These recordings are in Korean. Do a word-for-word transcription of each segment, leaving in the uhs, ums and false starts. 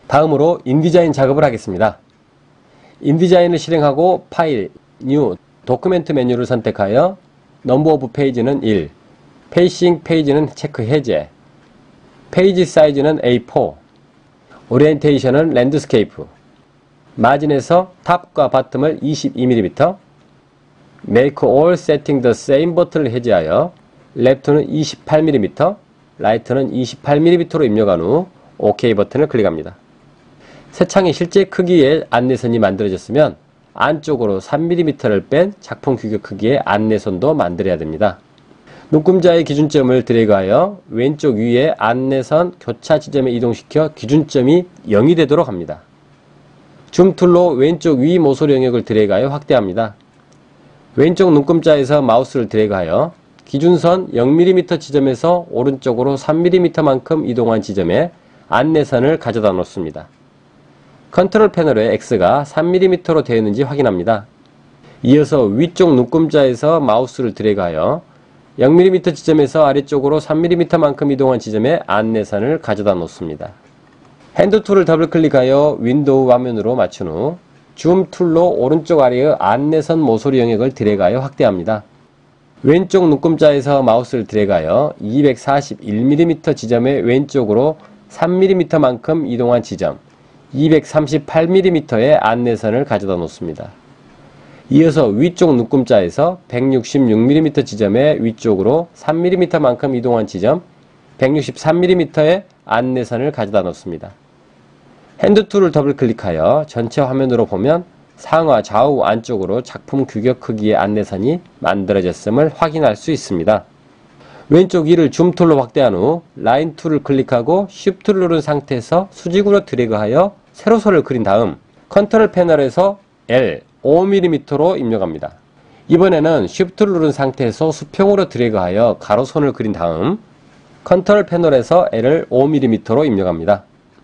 다음으로 인디자인 작업을 하겠습니다. 인디자인을 실행하고 파일, 뉴, 도큐멘트 메뉴를 선택하여 넘버 오브 페이지는 일, 페이싱 페이지는 체크 해제, 페이지 사이즈는 에이 포, 오리엔테이션은 랜드스케이프, 마진에서 탑과 바텀을 이십이 밀리미터, Make all setting the same 버튼을 해제하여 레프트는 이십팔 밀리미터, 라이트는 이십팔 밀리미터로 입력한 후 OK 버튼을 클릭합니다. 새 창의 실제 크기의 안내선이 만들어졌으면 안쪽으로 삼 밀리미터를 뺀 작품 규격 크기의 안내선도 만들어야 됩니다. 눈금자의 기준점을 드래그하여 왼쪽 위에 안내선 교차 지점에 이동시켜 기준점이 영이 되도록 합니다. 줌 툴로 왼쪽 위 모서리 영역을 드래그하여 확대합니다. 왼쪽 눈금자에서 마우스를 드래그하여 기준선 영 밀리미터 지점에서 오른쪽으로 삼 밀리미터만큼 이동한 지점에 안내선을 가져다 놓습니다. 컨트롤 패널에 X가 삼 밀리미터로 되어 있는지 확인합니다. 이어서 위쪽 눈금자에서 마우스를 드래그하여 영 밀리미터 지점에서 아래쪽으로 삼 밀리미터만큼 이동한 지점에 안내선을 가져다 놓습니다. 핸드 툴을 더블 클릭하여 윈도우 화면으로 맞춘 후 줌 툴로 오른쪽 아래의 안내선 모서리 영역을 드래그하여 확대합니다. 왼쪽 눈금자에서 마우스를 드래그하여 이백사십일 밀리미터 지점의 왼쪽으로 삼 밀리미터만큼 이동한 지점, 이백삼십팔 밀리미터의 안내선을 가져다 놓습니다. 이어서 위쪽 눈금자에서 백육십육 밀리미터 지점의 위쪽으로 삼 밀리미터만큼 이동한 지점, 백육십삼 밀리미터의 안내선을 가져다 놓습니다. 핸드 툴을 더블 클릭하여 전체 화면으로 보면 상하 좌우 안쪽으로 작품 규격 크기의 안내선이 만들어졌음을 확인할 수 있습니다. 왼쪽 위를 줌 툴로 확대한 후 라인 툴을 클릭하고 쉬프트를 누른 상태에서 수직으로 드래그하여 세로선을 그린 다음 컨트롤 패널에서 L 오 밀리미터로 입력합니다. 이번에는 쉬프트를 누른 상태에서 수평으로 드래그하여 가로선을 그린 다음 컨트롤 패널에서 L을 오 밀리미터로 입력합니다.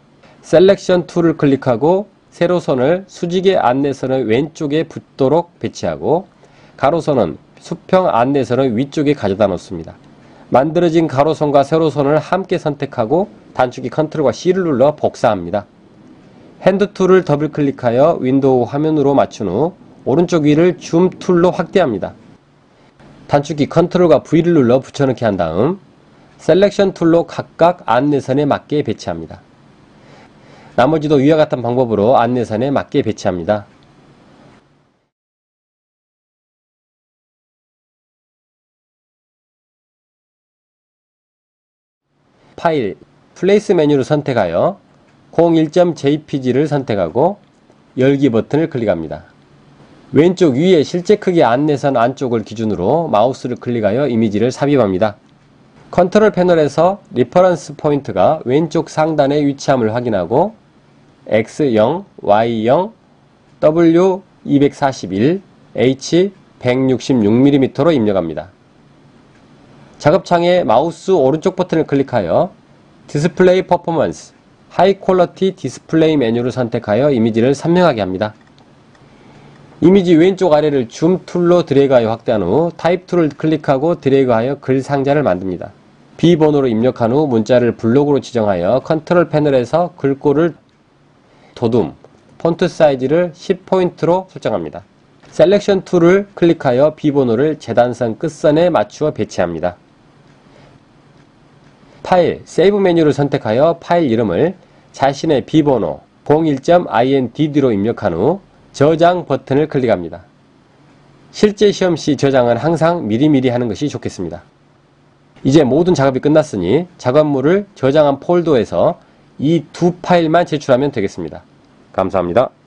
셀렉션 툴을 클릭하고 세로선을 수직의 안내선의 왼쪽에 붙도록 배치하고 가로선은 수평 안내선의 위쪽에 가져다 놓습니다. 만들어진 가로선과 세로선을 함께 선택하고 단축키 컨트롤과 C를 눌러 복사합니다. 핸드 툴을 더블 클릭하여 윈도우 화면으로 맞춘 후 오른쪽 위를 줌 툴로 확대합니다. 단축키 컨트롤과 V를 눌러 붙여넣기 한 다음 셀렉션 툴로 각각 안내선에 맞게 배치합니다. 나머지도 위와 같은 방법으로 안내선에 맞게 배치합니다. 파일, 플레이스 메뉴를 선택하여 공일 점 제이피지를 선택하고 열기 버튼을 클릭합니다. 왼쪽 위에 실제 크기 안내선 안쪽을 기준으로 마우스를 클릭하여 이미지를 삽입합니다. 컨트롤 패널에서 리퍼런스 포인트가 왼쪽 상단에 위치함을 확인하고 엑스 영, 와이 영, 더블유 이백사십일, H 백육십육 밀리미터로 입력합니다. 작업창에 마우스 오른쪽 버튼을 클릭하여 디스플레이 퍼포먼스, 하이 퀄러티 디스플레이 메뉴를 선택하여 이미지를 선명하게 합니다. 이미지 왼쪽 아래를 줌 툴로 드래그하여 확대한 후 타입 툴을 클릭하고 드래그하여 글 상자를 만듭니다. 비번호로 입력한 후 문자를 블록으로 지정하여 컨트롤 패널에서 글꼴을 도둠, 폰트 사이즈를 십 포인트로 설정합니다. 셀렉션 툴을 클릭하여 비번호를 재단선 끝선에 맞추어 배치합니다. 파일, 세이브 메뉴를 선택하여 파일 이름을 자신의 비번호 공일 점 인드로 입력한 후 저장 버튼을 클릭합니다. 실제 시험 시 저장은 항상 미리미리 하는 것이 좋겠습니다. 이제 모든 작업이 끝났으니 작업물을 저장한 폴더에서 이 두 파일만 제출하면 되겠습니다. 감사합니다.